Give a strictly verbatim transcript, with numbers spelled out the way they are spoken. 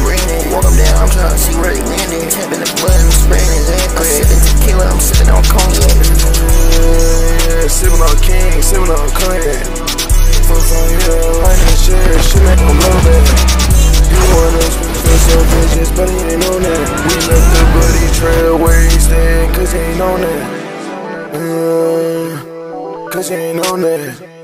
grinning. Walk them down, I'm trying to see where they landing. Tapping the button, spraying his ass. I'm sipping tequila, I'm sipping on cognac. Yeah, sipping on King, sipping on cognac. Fuck on here, like that shit, shit make them love that. You want us to feel so bitches, but he ain't on that. We left the buddy trail where he stand, cause he ain't on that. Uh, cause he ain't on that.